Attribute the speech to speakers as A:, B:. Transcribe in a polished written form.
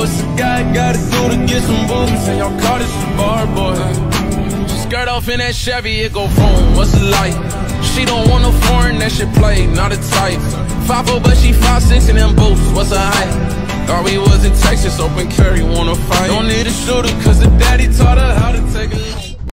A: what's a guy gotta do to get some boobies? And y'all call this a bar, boy. She skirt off in that Chevy, it go boom, what's it like? She don't want no foreign, that shit play, not a type. 5'0", but she 5'6" in them boots, what's her height? Thought we was in Texas, open carry, wanna fight. Don't need a shooter, cause the daddy taught her how to take a